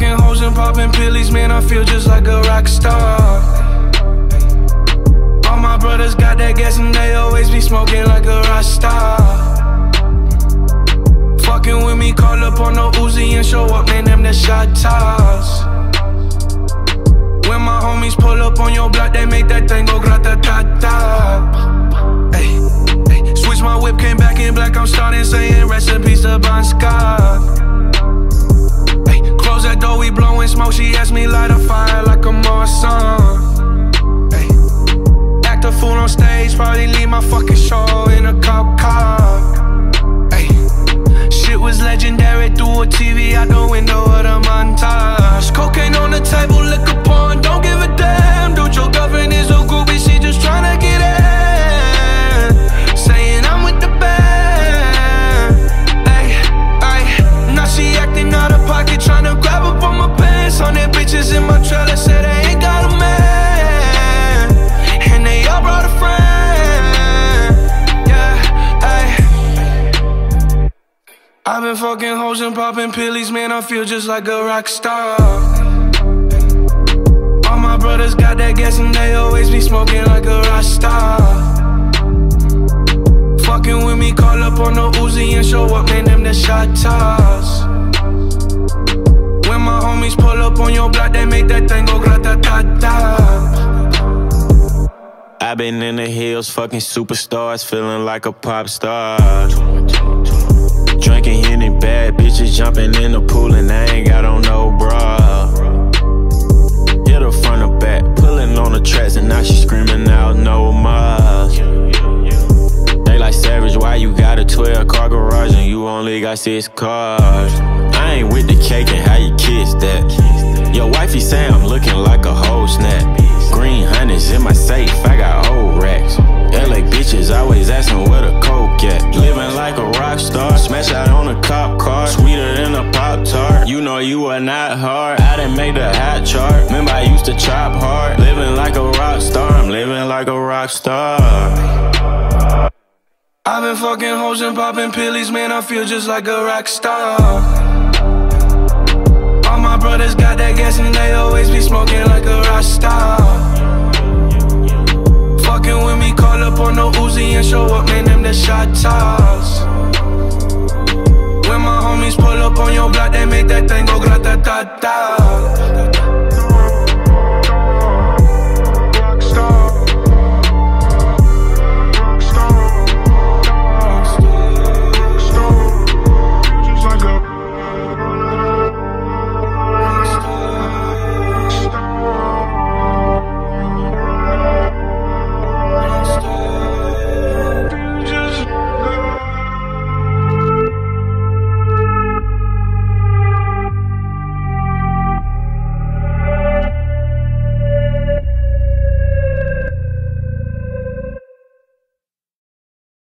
fucking hoes and popping pillies, man, I feel just like a rock star. All my brothers got that gas and they always be smoking like a rock star. Fucking with me, call up on the Uzi and show up, man, them the shot toss. When my homies pull up on your block, they make that thing go grata-ta-ta. Ay, ay. Switch my whip, came back in black, I'm starting saying rest in peace to Bon Scott. Ay, close that door, we blowing smoke, she asked me light a fire like a Marsan. Ay, act a fool on stage, probably leave my fucking show in a cop car. Ay, shit was legendary, through a TV out the window of the montage. Cocaine on the table, liquor porn, don't give a damn. Dude, your girlfriend is a groupie, she just tryna get in. Saying I'm with the band. Ay, ay, now she acting out of pocket, tryna grab up on my pants. 100 bitches in my trailer, say they ain't got a man, and they all brought a friend. Yeah, ay. I've been fucking hoes and popping pillies, man, I feel just like a rock star. All my brothers got that gas and they always be smoking like a rock star. Fucking with me, call up on the Uzi and show up, man, them the shot toss. When my homies pull up on your block, they make that thing go grata-ta-ta. I've been in the hills, fucking superstars, feeling like a pop star. Drinking Henny, bad bitches jumping in the pool and I ain't got on no bra. Hit her front or back, pulling on the tracks and now she screaming out no more. They like Savage, why you got a 12-car garage and you only got 6 cars? I ain't with the cake and how you kiss that. Your wifey say I'm looking like a whole snap. Green honey's in my safe, I got old racks. LA bitches always asking where the coke at. Living like a rock star, smash out on a cop car, sweeter than a Pop-Tart. You know you are not hard, I done made the hot chart. Remember I used to chop hard, living like a rock star, I'm living like a rock star. I've been fucking hoes and popping pillies, man, I feel just like a rock star.